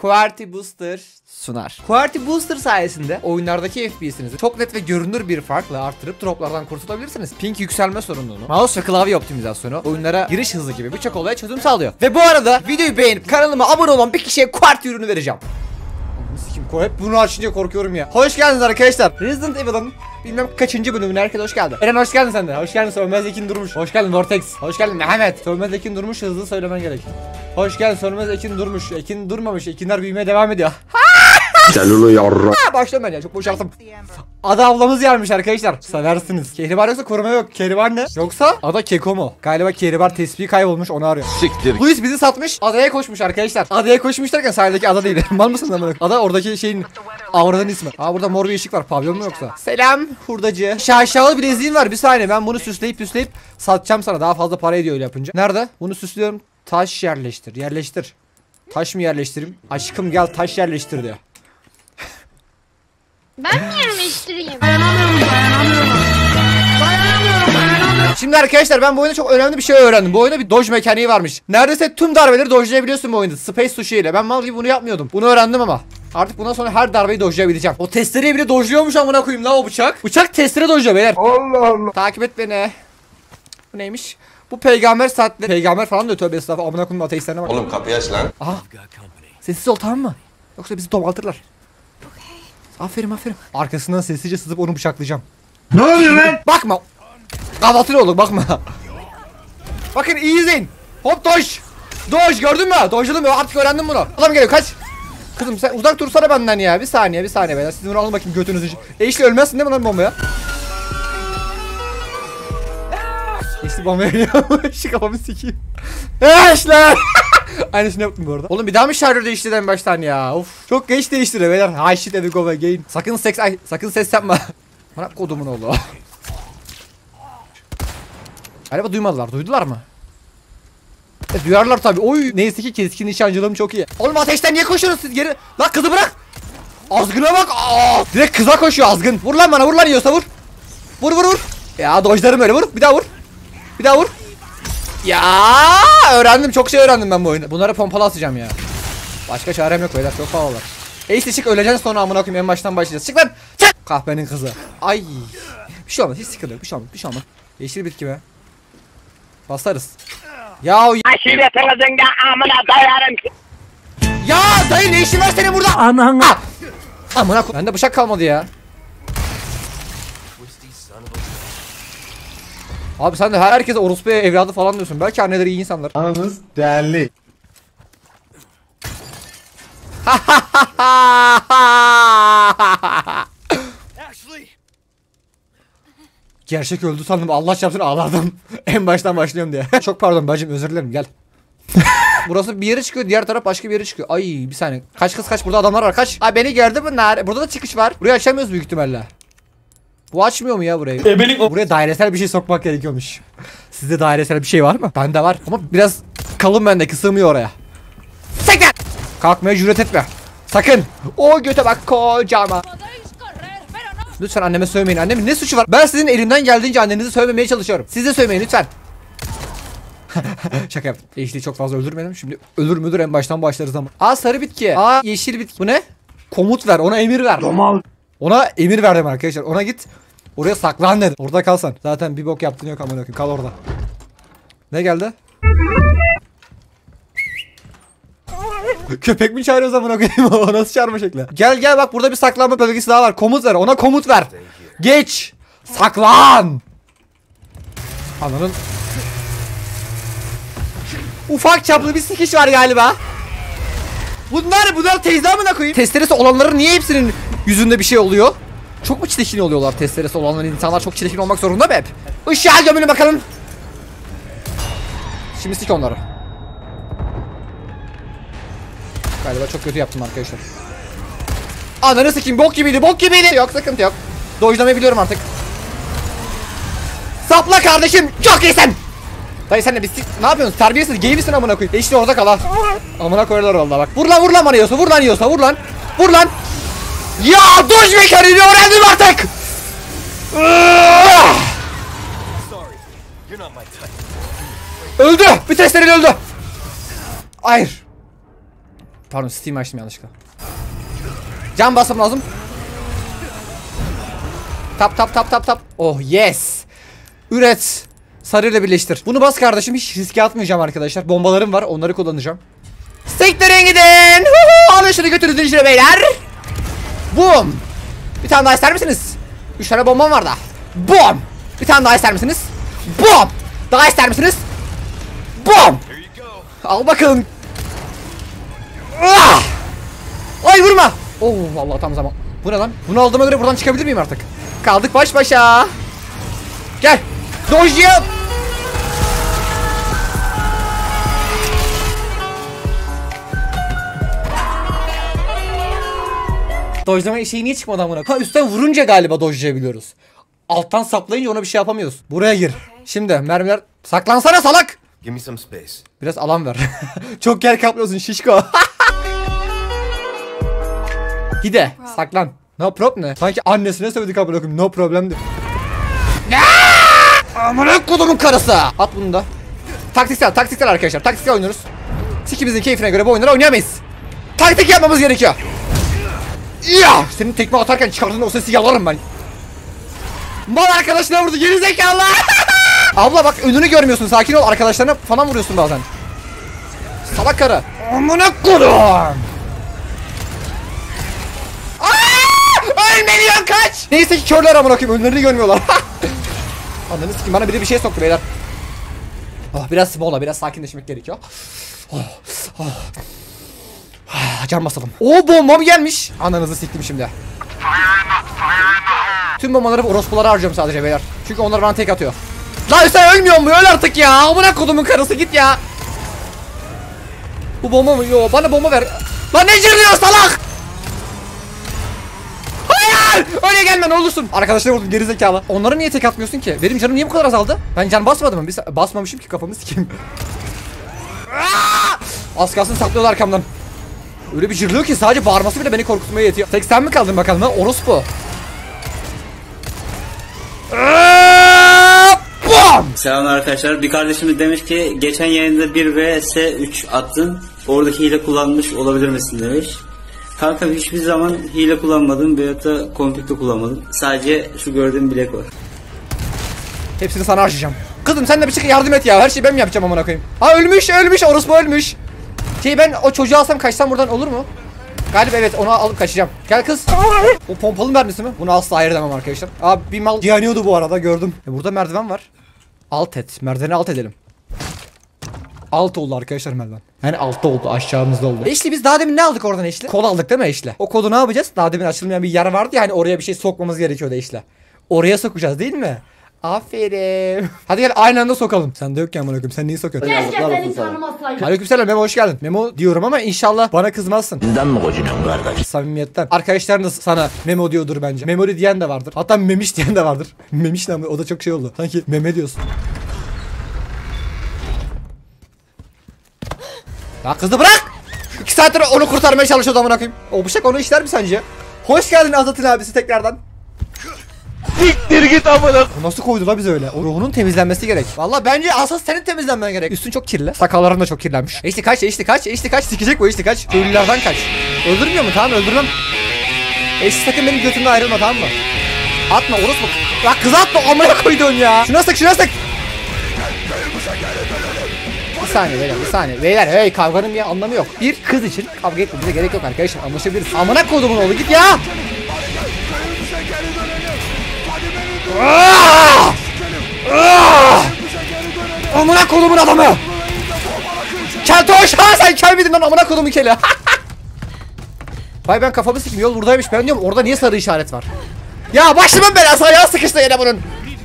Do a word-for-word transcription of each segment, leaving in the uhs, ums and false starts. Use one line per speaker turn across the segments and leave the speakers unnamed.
Qwerty Booster sunar. Qwerty Booster sayesinde oyunlardaki F P S'inizi çok net ve görünür bir farkla artırıp droplardan kurtulabilirsiniz. Ping yükselme sorununu, mouse ve klavye optimizasyonu, oyunlara giriş hızı gibi birçok olaya çözüm sağlıyor. Ve bu arada videoyu beğenip kanalıma abone olan bir kişiye Qwerty ürünü vereceğim. Sikim, hep bunu açınca korkuyorum ya. Hoş geldiniz arkadaşlar. Resident Evil'ın bilmem kaçıncı bölümüne herkese hoş geldin. Eren hoş geldin sen de. Hoş geldin Sönmez Ekin Durmuş. Hoş geldin Vortex. Hoş geldin Mehmet. Sönmez Ekin Durmuş, hızlı söylemen gerek. Hoş geldin Sönmez Ekin Durmuş. Ekin durmamış. Ekinler büyümeye devam ediyor.
Canını yarra.
Başlıyorum ben ya, çok boşalttım. Ada ablamız gelmiş arkadaşlar. Seversiniz. Kehribar yoksa koruma yok. Kehribar ne? Yoksa ada keko mu? Galiba Kehribar tespihi kaybolmuş, onu arıyor.
Siktir.
Luis bizi satmış. Adaya koşmuş arkadaşlar. Adaya koşmuş derken sahildeki ada değil. Mal mısın lan? Ada oradaki şeyin avradın ismi. Aa, burada mor bir ışık var. Pavyon mu yoksa? Selam hurdacı. Şaşalı bileziğim var. Bir saniye, ben bunu süsleyip süsleyip satacağım sana. Daha fazla para ediyor öyle yapınca. Nerede? Bunu süslüyorum. Taş yerleştir. Yerleştir. Taş mı yerleştireyim? Aşkım gel taş yerleştir diyor.
Ben mi yerleştireyim?
Şimdi arkadaşlar, ben bu oyunda çok önemli bir şey öğrendim. Bu oyunda bir dodge mekaniği varmış. Neredeyse tüm darbeleri dodge'layabiliyorsun bu oyunda. Space sushi ile. Ben mal gibi bunu yapmıyordum. Bunu öğrendim ama. Artık bundan sonra her darbeyi dodge'layabileceğim. O testereyi bile dodge'luyormuş amına koyayım la o bıçak. Bıçak testere dodge'luyor beyler.
Allah Allah.
Takip et beni. Bu neymiş? Bu peygamber saatleri. Peygamber falan diyor, tövbe estağfurullah. Amına koyayım ateistlerine bak.
Oğlum kapıyı aç lan.
Aha. Sessiz ol, tamam mı? Yoksa bizi domaltırlar. Aferin aferin. Arkasından sessizce sızıp onu bıçaklayacağım.
Ne oluyor lan?
Bakma. Kahvaltı ne olur, bakma. Bakın iyi izleyin. Hop dodge. Dodge, gördün mü? Dodge'ladım ya, artık öğrendim bunu. Adam geliyor, kaç. Kızım sen uzak dursana benden ya. Bir saniye bir saniye beyler. Siz bunu alın bakayım götünüzü. E işte ölmezsin değil mi lan bombaya? İşte bombaya geliyor. Şu kafamı sikeyim. Eşler. Aynısını yaptım bu arada. Oğlum bir daha mı şarjör değiştirdi en baştan ya? Of. Çok geç değiştirdi beyler. Hi shit evi go again. Sakın seks ay sakın ses yapma. Bana kodumun oğlu. Galiba duymadılar. Duydular mı? E duyarlar tabii. Oy neyse ki keskin nişancılığım çok iyi. Oğlum ateşten niye koşuyorsunuz siz geri? Lan kızı bırak. Azgına bak. Aa! Direkt kıza koşuyor azgın. Vur lan bana, vur lan yiyorsa vur. Vur vur vur. Ya dojlarım öyle, vur. Bir daha vur. Bir daha vur. Ya öğrendim, çok şey öğrendim ben bu oyunda. Bunlara pompalı atacağım ya. Başka çarem yok beyler, çok pahalılar. Ace çık, öleceksin sonra amına koyayım, en baştan başlayacağız. Çık lan. Çık. Kahpenin kızı. Ay. Bir şey olmaz, hiç sıkıntı yok. Bir şey olmaz, bir şey olmaz. Yeşil bitki be. Basarız. Ya
aşiretinizin de amına dayarım.
Ya dayı ne işin var senin burada? Anana. Ah. Amına koy. Bende bıçak kalmadı ya. Abi sen de her herkese orospu evladı falan diyorsun. Belki anneleri iyi insanlar.
Ananız değerli.
Gerçek öldü sandım. Allah çarpsın ağladım. En baştan başlıyorum diye. Çok pardon bacım, özür dilerim, gel. Burası bir yere çıkıyor, diğer taraf başka bir yere çıkıyor. Ay bir saniye. Kaç kız kaç, burada adamlar var, kaç. Ay beni gördü bunlar. Burada da çıkış var. Burayı açamıyoruz büyük ihtimalle. Bu açmıyor mu ya burayı? E, buraya dairesel bir şey sokmak gerekiyormuş. Sizde dairesel bir şey var mı? Bende var ama biraz kalın, bende kısılmıyor oraya. Sakın! Kalkmaya cüret etme. Sakın! O göte bak kocama. Lütfen anneme sövmeyin. Annemin ne suçu var? Ben sizin elimden geldiğince annenizi sövmemeye çalışıyorum. Siz de sövmeyin lütfen. Şaka yaptım. Yeşili çok fazla öldürmedim. Şimdi ölür müdür en baştan başlarız ama. Aa sarı bitki. Aa yeşil bitki. Bu ne? Komut ver. Ona emir ver.
Domal.
Ona emir verdim arkadaşlar. Ona git. Oraya saklan dedim. Orada kalsan. Zaten bir bok yaptın yok amına koyayım. Kal orada. Ne geldi? Köpek mi çağırıyoruz amına koyayım? O nasıl çağırma şekli? Gel gel bak, burada bir saklanma bölgesi daha var. Komut ver. Ona komut ver. Geç. Saklan. Ananın. Ufak çaplı bir sikiş var galiba. Bunlar bunlar teyze amına koyayım. Testeresi olanların niye hepsinin yüzünde bir şey oluyor? Çok mu çirkin oluyorlar testeresi olanların? İnsanlar çok çirkin olmak zorunda mı hep? Işığa gömülün bakalım. Şimdi sik onları. Galiba çok kötü yaptım arkadaşlar. Ananı sikeyim, bok gibiydi, bok gibiydi. Yok sıkıntı yok. Dojlamayı biliyorum artık. Sapla kardeşim, çok iyisin. Dayı sen de biz ne yapıyorsun? Terbiyesiz, gay misin amına koyayım? E işte orada kal ha. Amına koyarlar vallahi bak. Vur lan, vur lan bana yiyorsa, vur lan yiyorsa, vur lan. Vur lan. Ya doj mekaniğini öğrendim artık. Öldü. Bir testereyle öldü. Hayır. Pardon, Steam açtım yanlışlıkla. Can basmam lazım. Tap tap tap tap tap. Oh yes. Üret. Sarıyla birleştir. Bunu bas kardeşim. Hiç riske atmayacağım arkadaşlar. Bombalarım var. Onları kullanacağım. Siktirin gidin. Alın şunu götürün zincire beyler. Boom. Bir tane daha ister misiniz? Üç tane bombam var da. Boom. Bir tane daha ister misiniz? Boom. Daha ister misiniz? Boom. Al bakalım. Ah! Ay vurma. Oh vallahi tam zaman. Bu ne lan? Bunu aldığıma göre buradan çıkabilir miyim artık? Kaldık baş başa. Gel. Dodge yap. Dodge'lama şeyi niye çıkmadı amına? Ha üstten vurunca galiba dodge'layabiliyoruz. Alttan saplayınca ona bir şey yapamıyoruz. Buraya gir. Şimdi mermiler saklansana salak.
Give me some space.
Biraz alan ver. Çok yer kaplıyorsun şişko. Hide saklan. No problem ne? Sanki annesine söyledik amına koyayım. No problem diyor. Amına kodumun karısı. At bunu da. Taktiksel, taktiksel arkadaşlar. Taktiksel oynuyoruz. Sikimizin keyfine göre bu oyunları oynayamayız. Taktik yapmamız gerekiyor. Ya, senin tekme atarken çıkardığın o sesi yalarım ben. Mal arkadaşına vurdu geri zekalı. Abla bak önünü görmüyorsun, sakin ol, arkadaşlarına falan vuruyorsun bazen. Salak karı. Amına kodum. Ölmeliyor kaç. Neyse ki körler amına koyayım, önlerini görmüyorlar. Ananı sikeyim, bana biri bir şey soktu beyler. Oh, biraz mola, biraz sakinleşmek gerekiyor. Oh, oh. Can basalım. Oo bombam gelmiş. Ananızı siktim şimdi. Tüm bombaları orospulara harcıyorum sadece beyler. Çünkü onlar bana tek atıyor. Lan sen ölmüyor mu? Öl artık ya. Amına kodumun karısı git ya. Bu bomba mı? Yo bana bomba ver. Lan ne cırlıyor salak? Hayır! Öyle gelme ne olursun. Arkadaşlar vurdum gerizekalı. Onlara niye tek atmıyorsun ki? Benim canım niye bu kadar azaldı? Ben can basmadım mı? Bir basmamışım ki kafamı sikeyim. Az kalsın saklıyorlar arkamdan. Öyle bir cırlıyor ki sadece bağırması bile beni korkutmaya yetiyor. Tek sen mi kaldın bakalım ha? Orospu.
Selam arkadaşlar. Bir kardeşimiz demiş ki geçen yayında bir vs üç attın. Oradaki hile kullanmış olabilir misin demiş. Kanka hiçbir zaman hile kullanmadım veyahut da komplikte kullanmadım. Sadece şu gördüğüm bilek var.
Hepsini sana harcayacağım. Kızım sen de bir çık yardım et ya. Her şeyi ben mi yapacağım amına koyayım? Ha ölmüş ölmüş orospu ölmüş. Şey ben o çocuğu alsam kaçsam buradan olur mu? Galiba evet onu alıp kaçacağım. Gel kız. O pompalı mermisi mi? Bunu asla hayır demem arkadaşlar. Abi bir mal yanıyordu bu arada gördüm. E burada merdiven var. Alt et. Merdiveni alt edelim. Alt oldu arkadaşlar merdiven. Yani altta oldu, aşağımızda oldu. Eşli biz daha demin ne aldık oradan Eşli? Kod aldık değil mi Eşli? O kodu ne yapacağız? Daha demin açılmayan bir yer vardı ya hani oraya bir şey sokmamız gerekiyordu Eşli. Oraya sokacağız değil mi? Aferin. Hadi gel aynı anda sokalım. Sen de yok ya amına koyayım. Sen neyi sokuyorsun?
Keşke seni tanımasaydım.
Aleykümselam Memo hoş geldin. Memo diyorum ama inşallah bana kızmazsın.
Bizden mi kocunuyorsun kardeş?
Samimiyetten. Arkadaşların da sana Memo diyordur bence. Memori diyen de vardır. Hatta Memiş diyen de vardır. Memiş ne ama o da çok şey oldu. Sanki meme diyorsun. Ya kızı bırak. İki saattir onu kurtarmaya çalışıyordu amına koyayım. O bıçak onu işler mi sence? Hoş geldin Azat'ın abisi tekrardan.
Siktir git amına.
O nasıl koydu la bize öyle? O ruhunun temizlenmesi gerek. Vallahi bence asıl senin temizlenmen gerek. Üstün çok kirli. Sakalların da çok kirlenmiş. İşte kaç, işte kaç, işte kaç. Sikecek bu işte kaç. Köylülerden kaç. Öldürmüyor mu? Tamam öldürmem. Eşi sakın benim götümden ayrılma tamam mı? Atma orospu. Ya kız atma amına koydun ya. Şuna sık şuna sık. Bir saniye beyler bir saniye. Beyler hey kavganın bir anlamı yok. Bir kız için kavga etmemize gerek yok arkadaşlar. Anlaşabiliriz. Amına kodumun oğlu git ya. Aaaa! Aaaa! Amına kodumun adamı. Keltoş ha sen kel miydin lan amına kodumun keli. Vay ben kafamı sikim yol buradaymış ben diyorum orada niye sarı işaret var? Ya başımın belası ayağı sıkıştı yine bunun.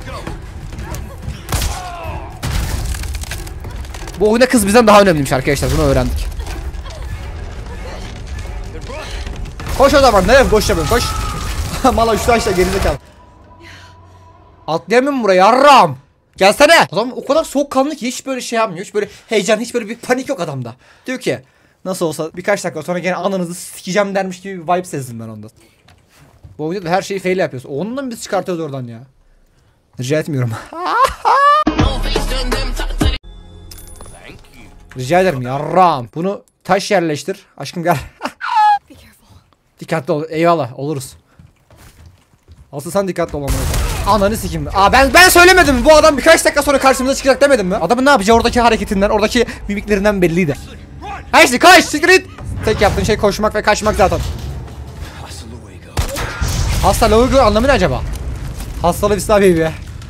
Bu oyunda kız bizden daha önemliymiş arkadaşlar bunu öğrendik. Koş o zaman nereye koşacağım koş. Mala üstü aşağı gerizekalı. Atlayamıyorum buraya yarram. Gelsene. Adam o kadar soğukkanlı ki hiç böyle şey yapmıyor. Hiç böyle heyecan, hiç böyle bir panik yok adamda. Diyor ki nasıl olsa birkaç dakika sonra gene ananızı sikeceğim dermiş gibi bir vibe sezdim ben onda. Bu oyunda da her şeyi fail yapıyoruz. Onunla mı biz çıkartıyoruz oradan ya? Rica etmiyorum. Rica ederim yarram. Bunu Taş yerleştir. Aşkım gel. Dikkatli ol. Eyvallah oluruz. Asıl sen dikkatli ol. Ananı sikim. Aa ben ben söylemedim mi? Bu adam birkaç dakika sonra karşımıza çıkacak demedim mi? Adamın ne yapacağı oradaki hareketinden, oradaki mimiklerinden belliydi. Ha işte kaç sikret. Tek yaptığın şey koşmak ve kaçmak zaten. Hasta Luego anlamı ne acaba? Hastalı Vista baby.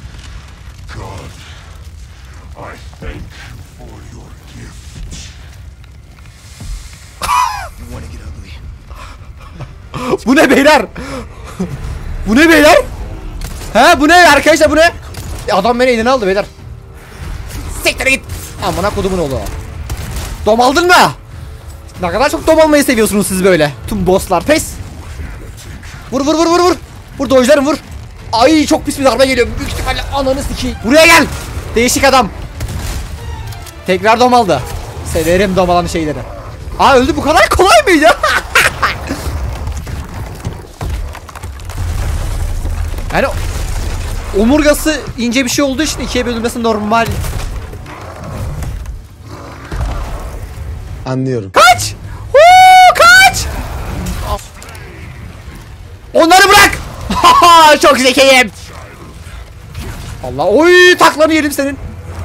Bu ne beyler? Bu ne beyler? He bu ne arkadaşlar bu ne? E, adam beni eline aldı beyler. Siktir git. Amına kodumun oğlu. Dom aldın mı? Ne kadar çok dom almayı seviyorsunuz siz böyle. Tüm bosslar pes. Vur vur vur vur vur. Vur dojlarım vur. Ay çok pis bir darbe geliyor. Büyük ihtimalle ananı sikeyim. Buraya gel. Değişik adam. Tekrar dom aldı. Severim dom alan şeyleri. Aa öldü, bu kadar kolay mıydı? Yani omurgası ince bir şey olduğu için ikiye bölünmesi normal.
Anlıyorum.
Kaç! Huu, kaç! Onları bırak! Çok zekiyim. Allah, oy taklanı yerim senin.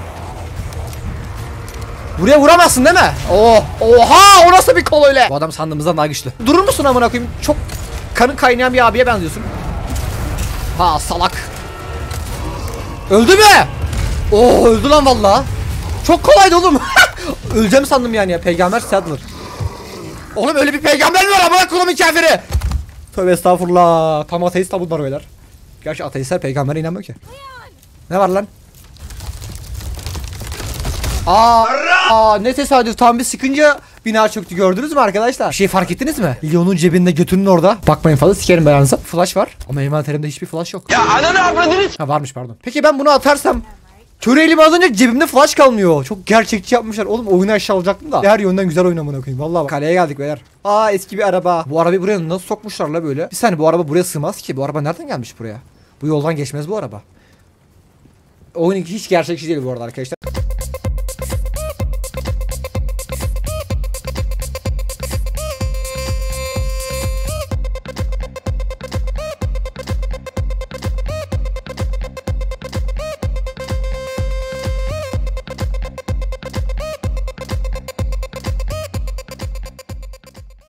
Buraya vuramazsın değil mi? Oh, oha, o nasıl bir kol öyle? Bu adam sandığımızdan daha güçlü. Durur musun amına koyayım? Çok kanın kaynayan bir abiye benziyorsun. Ha salak. Öldü mü? Oo öldü lan vallahi. Çok kolaydı oğlum. Öleceğim sandım yani ya. Peygamber Sadler. Oğlum öyle bir peygamber mi var amına koyayım kafiri? Tövbe estağfurullah. Tam ateist bunlar beyler. Gerçi ateistler peygambere inanmıyor ki. Ne var lan? Aa, aa ne tesadüf, tam bir sıkınca bina çöktü, gördünüz mü arkadaşlar? Bir şey fark ettiniz mi? Leon'un cebinde, götünün orada. Bakmayın fazla sikerim belanıza. Flash var ama envanterimde hiçbir flash yok.
Ya ananı avradını.
Ha varmış pardon. Peki ben bunu atarsam köre elime alınca cebimde flash kalmıyor. Çok gerçekçi yapmışlar. Oğlum oyunu aşağı alacaktım da. Her yönden güzel oynamına koyayım. Vallahi bak. Kaleye geldik beyler. Aa eski bir araba. Bu arabayı buraya nasıl sokmuşlar la böyle? Bir saniye, bu araba buraya sığmaz ki. Bu araba nereden gelmiş buraya? Bu yoldan geçmez bu araba. Oyun hiç gerçekçi değil bu arada arkadaşlar.